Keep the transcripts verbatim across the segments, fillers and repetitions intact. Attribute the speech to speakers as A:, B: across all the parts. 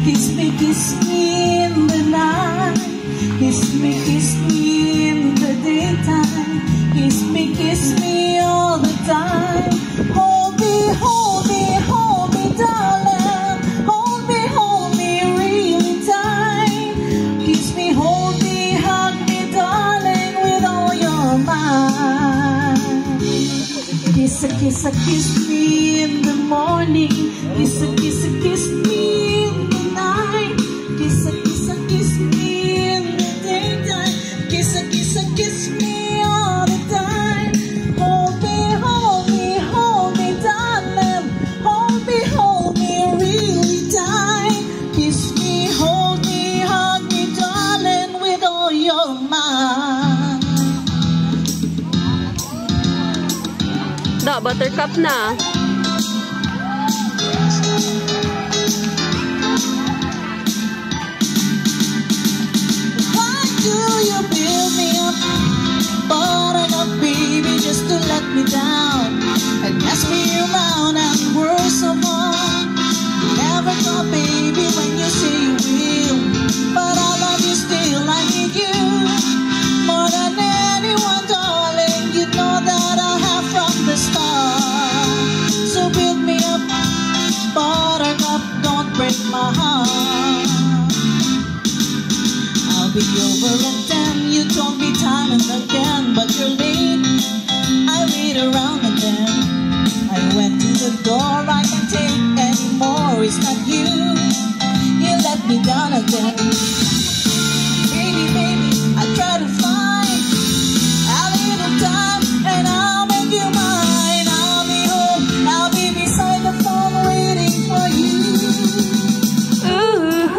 A: Kiss me, kiss me in the night. Kiss me, kiss me in the daytime. Kiss me, kiss me all the time. Hold me, hold me, hold me, darling. Hold me, hold me really tight. Kiss me, hold me, hug me, darling, with all your might. Kiss a, kiss a, kiss me in the morning. Kiss a, kiss a, kiss me in the night. Kiss a, kiss a, kiss me in the daytime. Kiss a, kiss a, kiss me all the time. Hold me, hold me, hold me, darling. Hold me, hold me really tight. Kiss me, hold me, hug me, darling, with all your might.
B: Da, buttercup na.
A: Why do you build me up, buttercup, baby, just to let me down and mess me around? And worst of all, you never thought, baby, when you say you will, but I love you still. I need you more than anyone, darling. You know that I have from the start. So build me up, buttercup, don't break my heart. I'll be over at ten. You told me time and again, but you're late. I wait around and then I went to the door. I can't take anymore. It's not you. You let me down again. Baby, baby, I try to find a little time and I'll make you mine. I'll be home. I'll be beside the phone waiting for you.
B: Ooh,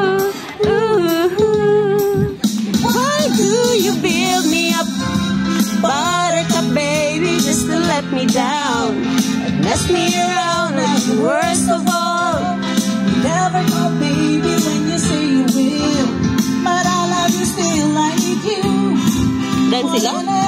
B: ooh. Why do you build me up, buttercup, baby, just to let me down and mess me around? And worst of all,
A: you never go, baby, when you say you will, but I love you still. I need you
B: dan sila?